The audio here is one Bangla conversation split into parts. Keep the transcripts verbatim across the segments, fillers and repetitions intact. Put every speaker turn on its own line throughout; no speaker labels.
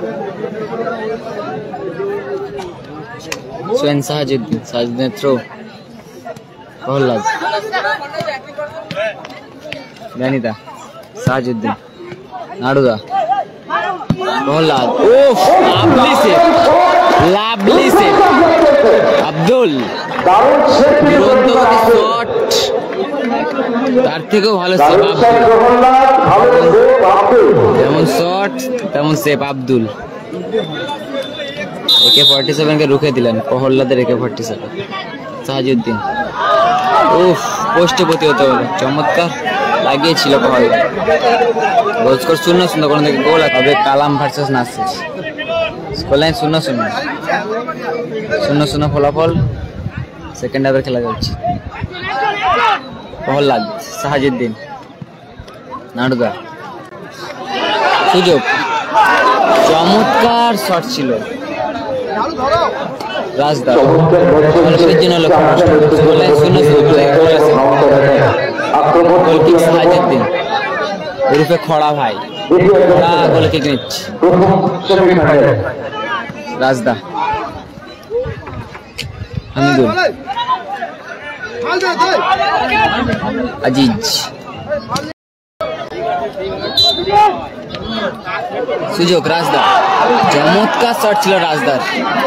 সোয়েন সাহাজুদ্দিন, সাহাজুদ্দিনের থ্রো, প্রহ্লাদ, জানিদা, সাহাজুদ্দিন, নাড়ুদা, প্রহ্লাদ, উফ lovely save, lovely save, Abdul, দুরন্তগতি শট, তার থেকেও ভালো সেভ আব্দুল, যেমন শট তেমন save Abdul. AK forty seven কে রুখে দিলেন প্রহ্লাদের একে ফর্টি সেভেন। সাহাজুদ্দিন, উফ পোস্টে প্রতিহত হলো, চমৎকার লাগিয়েছিল প্রহ্লাদ। গোল স্কোর শূন্য শূন্য, কোনো দিকে গোল হবে Kalam versus Nasir, score line শূন্য শূন্য শূন্য শূন্য ফলাফল। সেকেন্ড হাফের খেলা যাচ্ছে। প্রহ্লাদ, সাহাজুদ্দিন, নাড়ুদা, সুযোগ, চমৎকার শট ছিল রাজদা, সাহাজুদ্দিন রূপে খড়া ভাই, খড়া গোল কিক নিচ্ছে রাজদা, হামিদুল, আজিজ, সুযোগ রাজদা, চমৎকার শট ছিল রাজদার,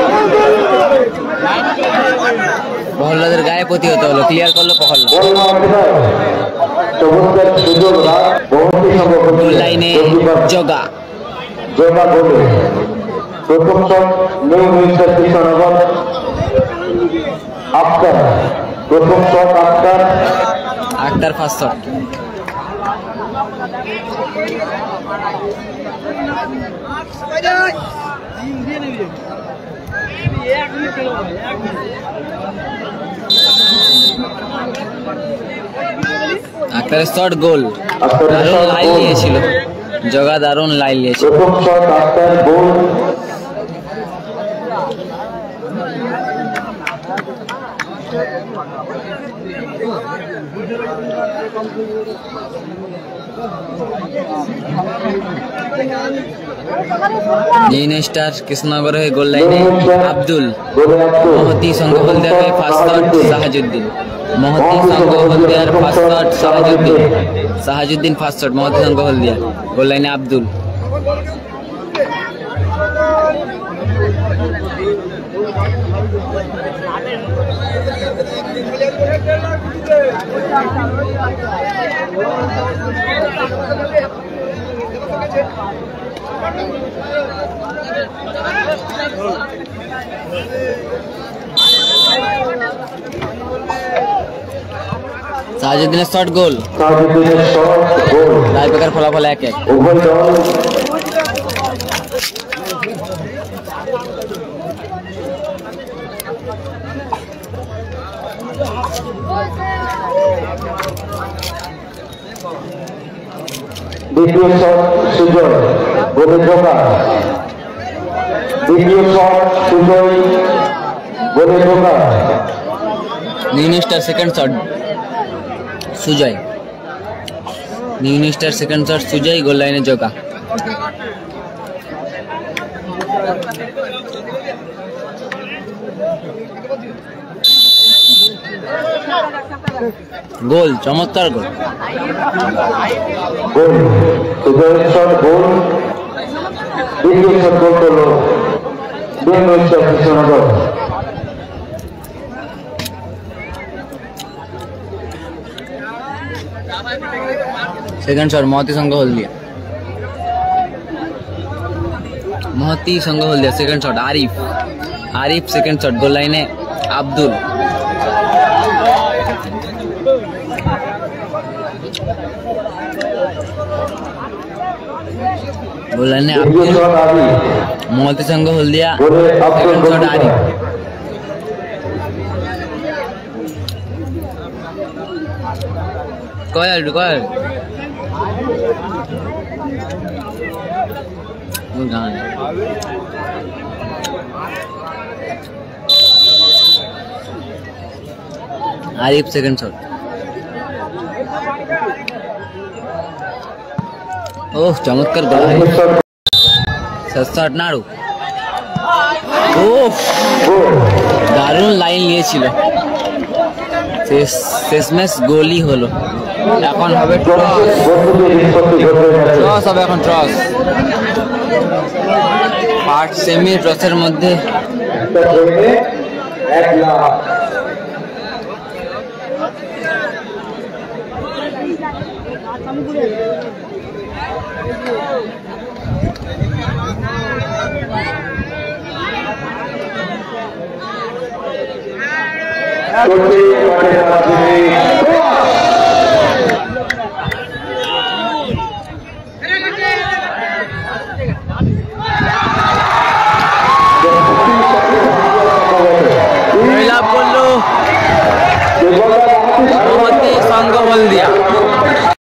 প্রহ্লাদের গায়ে প্রতিহত হলো, ক্লিয়ার করলো প্রহ্লাদ। লাইনে জগা,
প্রথম shot new minister Krishnanagar, Akhtar, প্রথম shot Akhtar,
Akhtar first shot, আক্তারের শট গোল, দারুণ লাইন নিয়েছিল জগা, দারুণ লাইন নিয়েছিল।
প্রথম shot Akhtar goal.
New star Krishnanagar হয়ে গোল লাইনে আব্দুল, মহতি সংঘ হলদিয়ার হয়ে ফার্স্ট শট সাহাজুদ্দিন, মহতি সংঘ হলদিয়ার first shot Sahajuddin, Sahajuddin first shot, Mahati Sangha Haldia, goal লাইনে আব্দুল। সাহাজুদ্দিনের শট গোল,
সাহাজুদ্দিনের শট গোল।
টাইব্রেকার ফলাফল এক এক।
উভয় দল দ্বিতীয় শট সুজয়, গোলে ঢোকা, দ্বিতীয় শট সুজয়, গোলে ঢোকা।
New star second shot Sujay, new star second shot Sujay, goal লাইনে জগা। গোল, চমৎকার গোল,
গোল, সুজয়ের শট গোল। দ্বিতীয় শট গোল করলো new star Krishnanagar.
Second shot Mahati Sangha Haldia, Mahati Sangha Haldia second shot Arif, Arif second shot, goal লাইনে আব্দুল। গোল লাইনে আব্দুল, মহতি সংঘ হলদিয়া সেকেন্ড শট আরিফ। কয়াল কয়াল গান আরিফ সেকেন্ড শট। ওহ চমৎকার গোল, সস্তাট নাড়ু ও দারুণ লাইন নিয়েছিল শেষ শেষমেশ গোলই হলো এখন হবে টস টস হবে এখন টস আট সেমি টসের মধ্যে
এক লাখ
লাভ করলো সঙ্গ বল দিয়া